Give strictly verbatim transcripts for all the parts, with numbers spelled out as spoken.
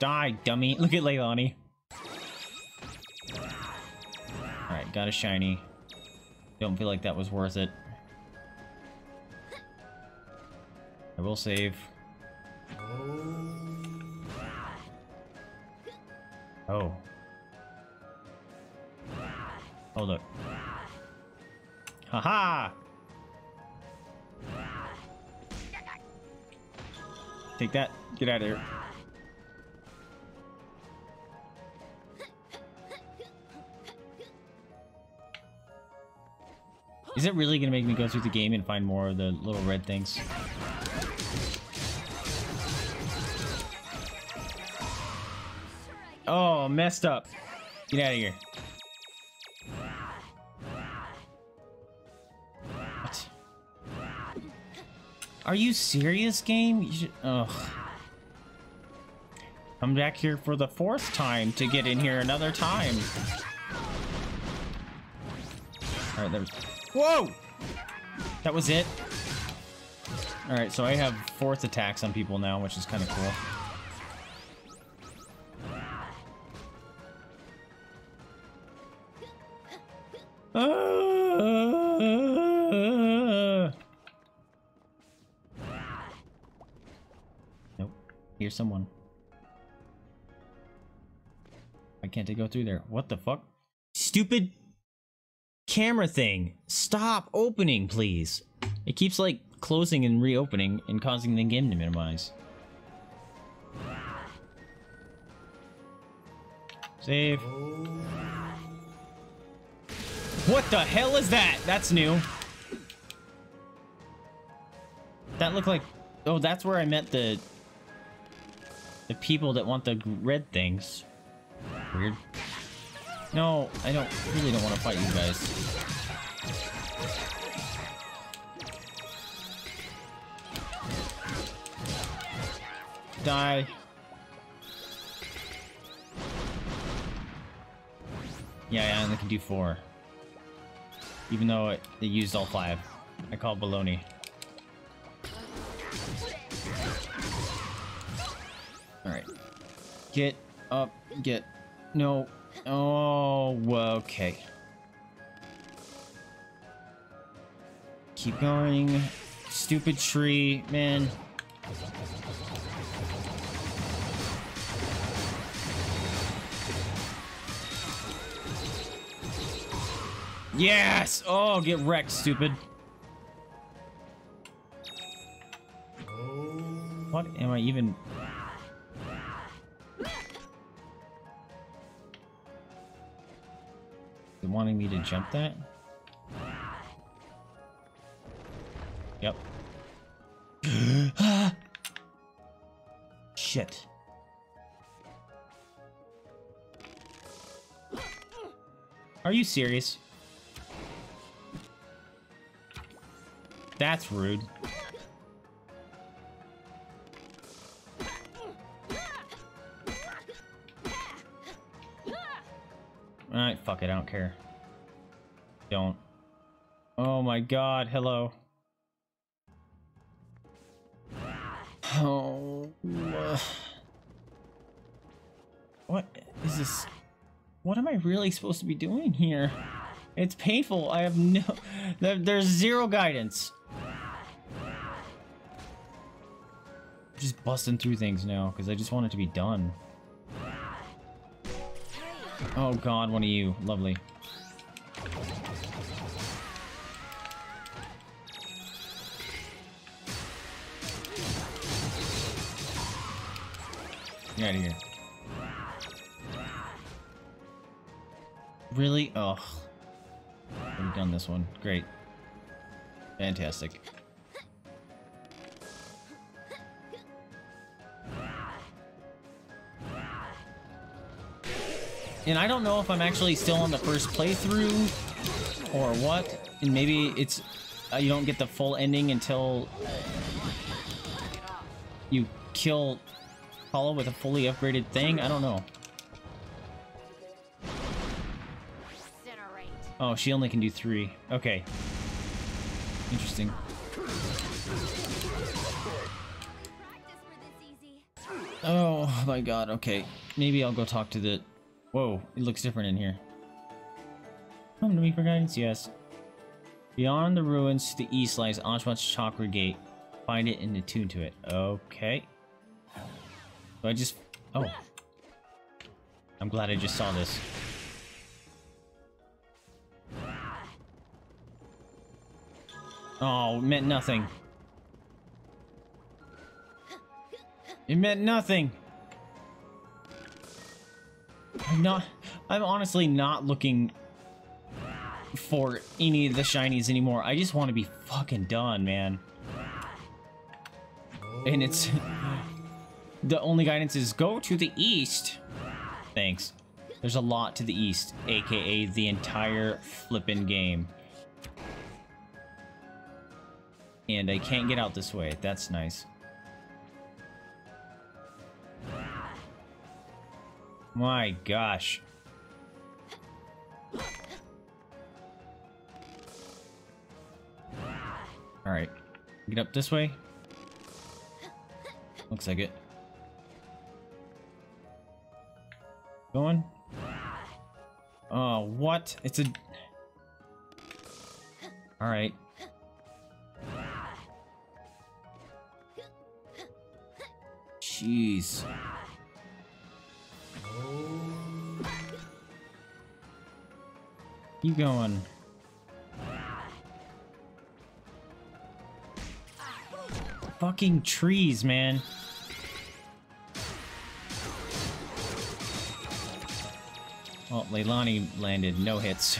Die, dummy. Look at Leilani. Alright, got a shiny. Don't feel like that was worth it. I will save. Oh. Oh, look. Haha! Take that. Get out of here. Is it really gonna make me go through the game and find more of the little red things? Oh, messed up. Get out of here. What? Are you serious, game? You should... Ugh. I'm back here for the fourth time to get in here another time. Alright, there's... Whoa! That was it? Alright, so I have fourth attacks on people now, which is kind of cool. Uh, nope. Here's someone. Why can't I go through there? What the fuck? Stupid camera thing. Stop opening, please. It keeps like closing and reopening and causing the game to minimize. Save. What the hell is that? That's new. That looked like... Oh, that's where I met the... The people that want the red things. Weird. No, I don't... really don't want to fight you guys. Die. Yeah, I only can do four. Even though it, it used all five. I call baloney. Alright. Get up. Get... No. Oh, okay. Keep going. Stupid tree, man. Yes! Oh, get wrecked, stupid. What am I even... Is it wanting me to jump that? Yep. Shit. Are you serious? That's rude. Alright, fuck it, I don't care. Don't. Oh my god, hello. Oh. Uh, what is this? What am I really supposed to be doing here? It's painful. I have no... There, there's zero guidance. Just busting through things now, because I just want it to be done. Oh god, one of you. Lovely. Get out of here. Really? Oh. I've done this one. Great. Fantastic. And I don't know if I'm actually still on the first playthrough or what. And maybe it's uh, you don't get the full ending until you kill Paula with a fully upgraded thing. I don't know. Oh, she only can do three. Okay. Interesting. Oh my god, okay. Maybe I'll go talk to the... Whoa, it looks different in here. Come to me for guidance, yes. Beyond the ruins to the east lies Oshawott Chakra Gate. Find it and attune to it. Okay. So I just... Oh. I'm glad I just saw this. Oh, it meant nothing. It meant nothing. I'm not... I'm honestly not looking for any of the shinies anymore. I just want to be fucking done, man. And it's... The only guidance is go to the east. Thanks. There's a lot to the east, aka the entire flippin' game. And I can't get out this way. That's nice. My gosh. Alright. Get up this way? Looks like it. Going? Oh, what? It's a... Alright. Jeez. Keep going. Fucking trees, man. Well, Leilani landed no hits.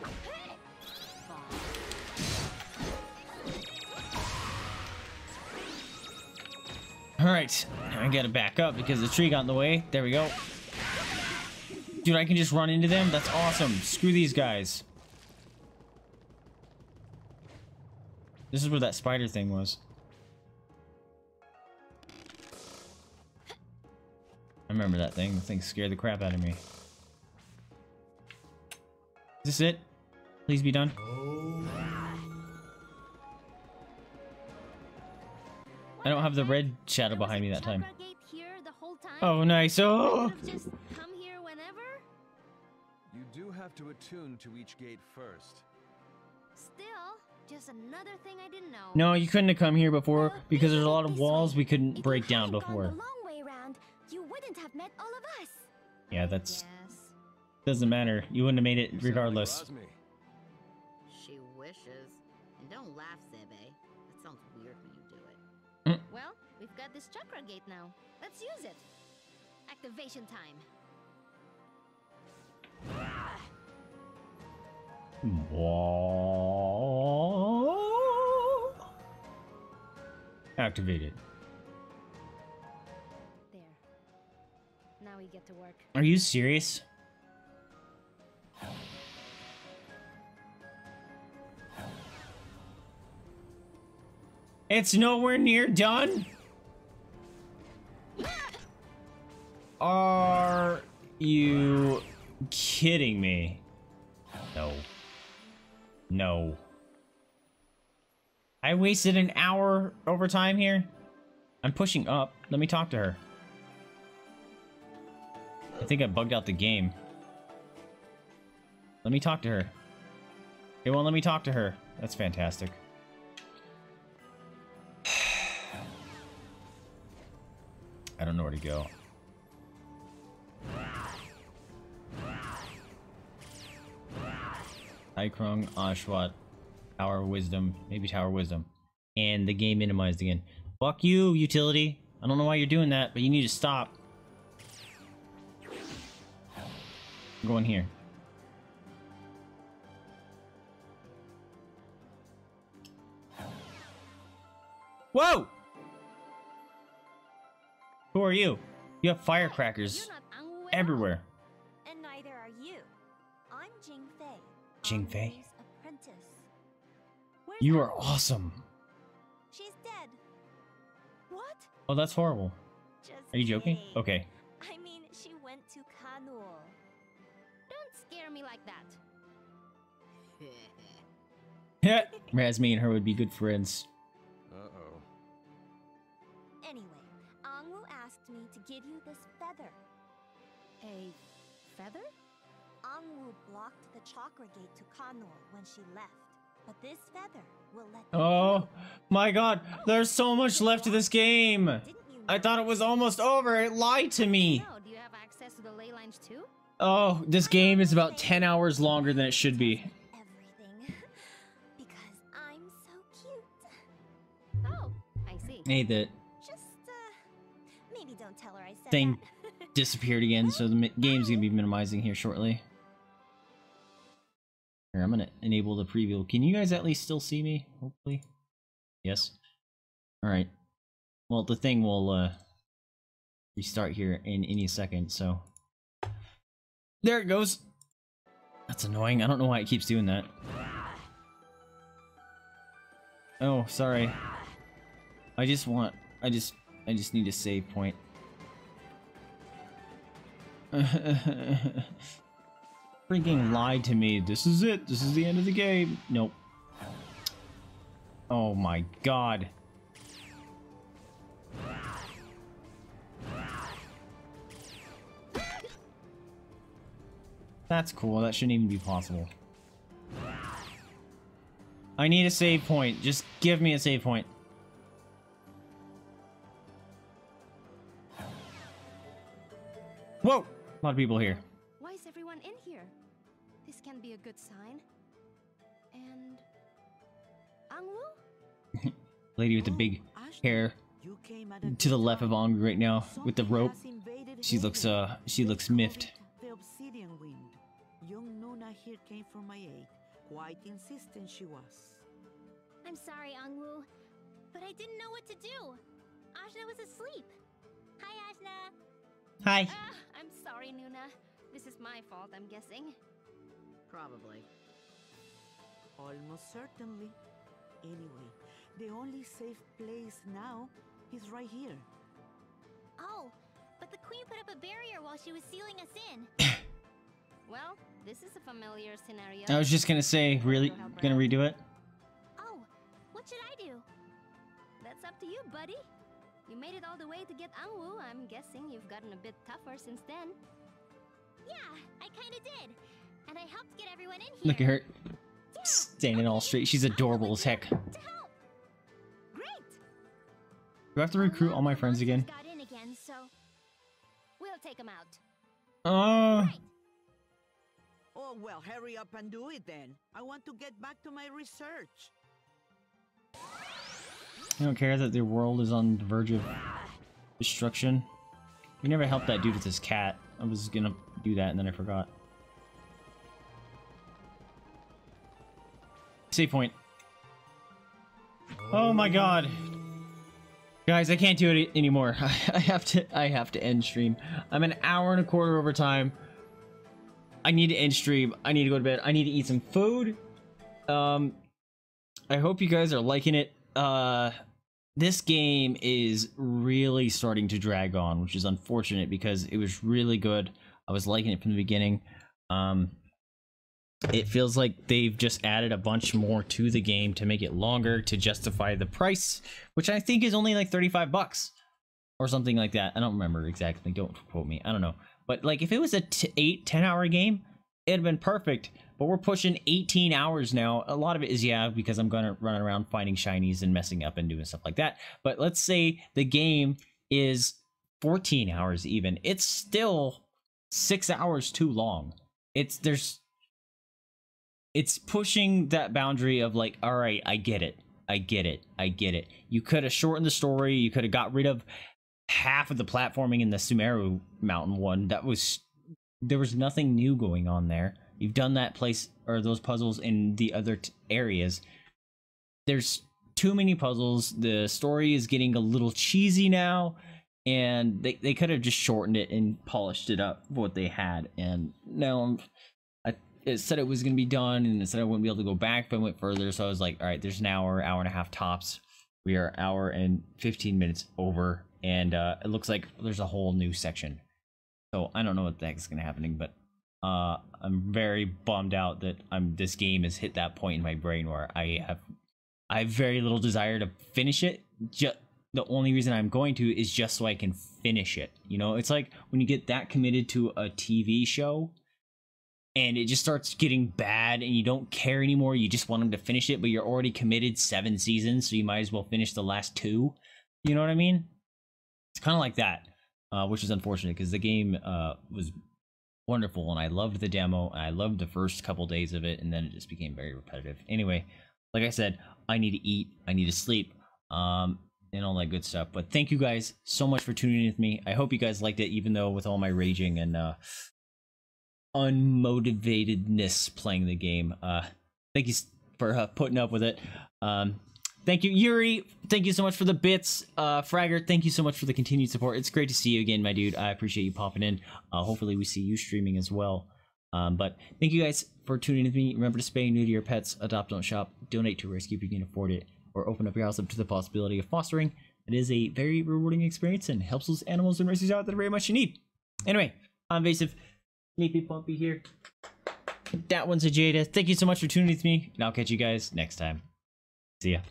Alright, I gotta back up because the tree got in the way. There we go. Dude, I can just run into them? That's awesome. Screw these guys. This is where that spider thing was. I remember that thing. The thing scared the crap out of me. Is this it? Please be done. I don't have the red shadow behind me that time. Oh, nice. Oh! Just come here whenever? You do have to attune to each gate first. Still, just another thing I didn't know. No, you couldn't have come here before Well, because there's a lot of this walls way. we couldn't If break you down hadn't gone before. the long way around, you wouldn't have met all of us. Yeah, that's... Yes. Doesn't matter. You wouldn't have made it You sound like regardless. Rosmi. She wishes. And don't laugh, Sebe. That sounds weird when you do it. Well, we've got this chakra gate now. Let's use it. Activation time. Whoa. Activated. There. Now we get to work. Are you serious? It's nowhere near done? Are you kidding me? No. No. I wasted an hour over time here? I'm pushing up. Let me talk to her. I think I bugged out the game. Let me talk to her. It won't let me talk to her. That's fantastic. I don't know where to go. Ikrung, Oshawott, Tower Wisdom, maybe Tower Wisdom. And the game minimized again. Fuck you, utility. I don't know why you're doing that, but you need to stop. I'm going here. Whoa! Who are you? You have firecrackers You're not Ang Wu at all. everywhere. And neither are you. I'm Jing Fei. Jing Fei? Ang Wu's apprentice. Where's You Ang are Wu? awesome. She's dead. What? Oh, that's horrible. Just Are you joking? kidding. Okay. I mean, she went to Kanul. Don't scare me like that. Razmi and her would be good friends. Uh-oh. Anyway, Ang Wu asked me to give A feather? Angwu blocked the chakra gate to Kanor when she left. But this feather will let them Oh through. my god, there's so much left to this game. Didn't you I thought it was almost over. It lied to me. No, do you have access to the ley lines too? Oh, this game is about ten hours longer than it should be. Everything. Because I'm so cute. Oh, I see. Hey, the Just, uh, maybe don't tell her I said thing that. disappeared again, so the mi- game's gonna be minimizing here shortly. Here, I'm gonna enable the preview. Can you guys at least still see me? Hopefully. Yes. Alright. Well, the thing will uh, restart here in any second, so... There it goes! That's annoying. I don't know why it keeps doing that. Oh, sorry. I just want... I just... I just need a save point. Freaking lied to me. This is it. This is the end of the game. Nope. Oh my god. That's cool. That shouldn't even be possible. I need a save point. Just give me a save point. Whoa! A lot of people here. Why is everyone in here? This can be a good sign. And... Angwu? Lady with the big hair to the left of Angry right now with the rope. She looks uh she looks miffed. The obsidian wind. Young Nuna here came for my aid. Quite insistent she was. I'm sorry, Angwu, but I didn't know what to do. Ajna was asleep. Hi, Ajna. Hi. Ah, I'm sorry, Nuna. This is my fault, I'm guessing. Probably. Almost certainly. Anyway, the only safe place now is right here. Oh, but the queen put up a barrier while she was sealing us in. Well, this is a familiar scenario. I was just gonna say, really gonna redo it? Oh, what should I do? That's up to you, buddy. You made it all the way to get Angwu. I'm guessing you've gotten a bit tougher since then. Yeah, I kinda did. And I helped get everyone in here. Look at her standing all straight. She's adorable as heck. To help. Great. Do I have to recruit all my friends again? Got in again, so We'll take him out. Uh, right. Oh, well, hurry up and do it then. I want to get back to my research. I don't care that the world is on the verge of destruction. We never helped that dude with his cat. I was gonna do that and then I forgot. Save point. Oh my god. Guys, I can't do it anymore. I have to I have to end stream. I'm an hour and a quarter over time. I need to end stream. I need to go to bed. I need to eat some food. Um I hope you guys are liking it. Uh this game is really starting to drag on, which is unfortunate because it was really good. I was liking it from the beginning. Um It feels like they've just added a bunch more to the game to make it longer to justify the price, which I think is only like thirty-five bucks or something like that. I don't remember exactly. Don't quote me. I don't know. But like if it was a t eight, ten hour game, it'd have been perfect. But we're pushing eighteen hours now. A lot of it is, yeah, because I'm going to run around finding shinies and messing up and doing stuff like that. But let's say the game is fourteen hours even. It's still six hours too long. It's, there's, it's pushing that boundary of like, all right, I get it. I get it. I get it. You could have shortened the story. You could have got rid of half of the platforming in the Sumeru Mountain one. That was, there was nothing new going on there. You've done that place or those puzzles in the other t areas. There's too many puzzles. The story is getting a little cheesy now. And they, they could have just shortened it and polished it up what they had. And now I'm... It said it was going to be done, and it said I wouldn't be able to go back if I went further, so I was like, alright, there's an hour, hour and a half tops. We are hour and fifteen minutes over, and uh, it looks like there's a whole new section. So, I don't know what the heck is going to happen, but uh, I'm very bummed out that I'm this game has hit that point in my brain where I have I have very little desire to finish it, just the only reason I'm going to is just so I can finish it. You know, it's like when you get that committed to a T V show and it just starts getting bad and you don't care anymore. You just want them to finish it, but you're already committed seven seasons, so you might as well finish the last two. You know what I mean? It's kind of like that, uh, which is unfortunate because the game uh, was wonderful and I loved the demo. And I loved the first couple days of it, and then it just became very repetitive. Anyway, like I said, I need to eat, I need to sleep, um, and all that good stuff. But thank you guys so much for tuning in with me. I hope you guys liked it, even though with all my raging and uh, unmotivatedness playing the game. Uh, thank you for uh, putting up with it. Um, thank you, Yuri. Thank you so much for the bits. Uh, Fragger, thank you so much for the continued support. It's great to see you again, my dude. I appreciate you popping in. Uh, hopefully we see you streaming as well. Um, but thank you guys for tuning in with me. Remember to spay, neuter your pets, adopt, don't shop, donate to rescue if you can afford it, or open up your house up to the possibility of fostering. It is a very rewarding experience and helps those animals and races out that are very much in need. Anyway, I'm Vaesive. Sneaky Pumpy here. That one's a Jada. Thank you so much for tuning in with me, and I'll catch you guys next time. See ya.